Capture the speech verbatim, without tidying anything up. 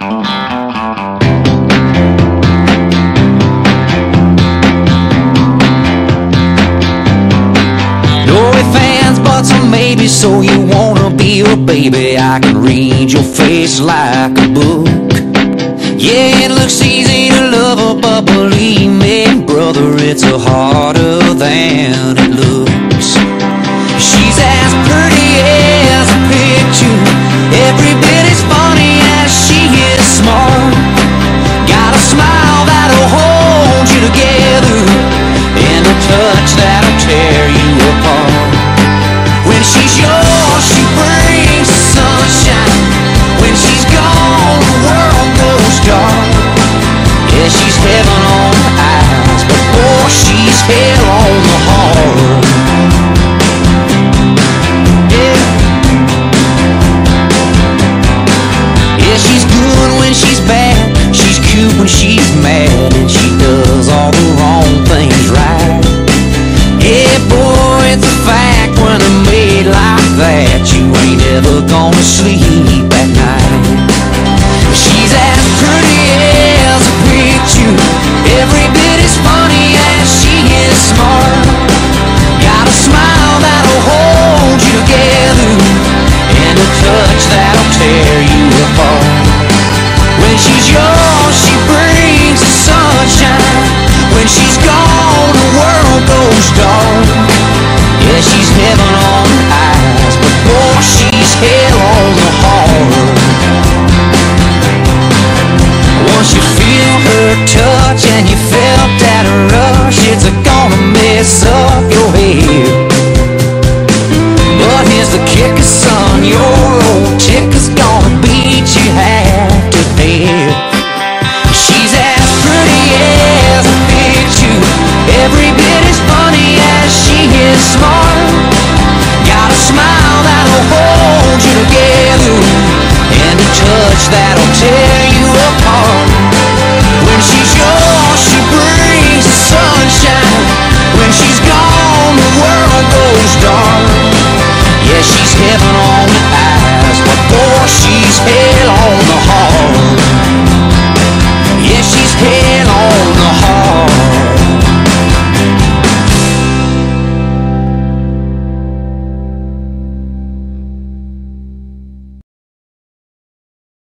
No ifs, ands, buts, or maybe. So you wanna be a baby? I can read your face like a book. Yeah, it looks easy to love her, but believe me, brother, it's a harder than it looks. She's as pretty as a picture, every bit as funny as she is smart. Got a smile that'll hold you together, and a touch that'll tear you apart. When she's yours, she brings the sunshine. When she's gone, the world goes dark. Yeah, she's heaven on the eyes, but boy, she's hell on the heart. Yeah. Yeah, she's good when she's bad, she's cute when she's mad, and she does all the wrong things right. Yeah, boy, it's a fact when I'm made like that, you ain't ever gonna sleep at night. She's as pretty as a picture, every bit as funny as she is smart. Got a smile that'll hold you together, and a touch that'll tear you apart. When she's yours, she brings the sunshine. When she's gone, the world goes dark. Yeah, she's heaven on the eyes, but boy, she's hell on the heart. Once you feel her touch and you felt that rush, it's gonna mess up your head. But here's the kicker, son, your old ticker's gonna beat you half to death. She's as pretty as a picture, every bit as funny as she is smart. Got a smile that'll hold you together, and a touch that'll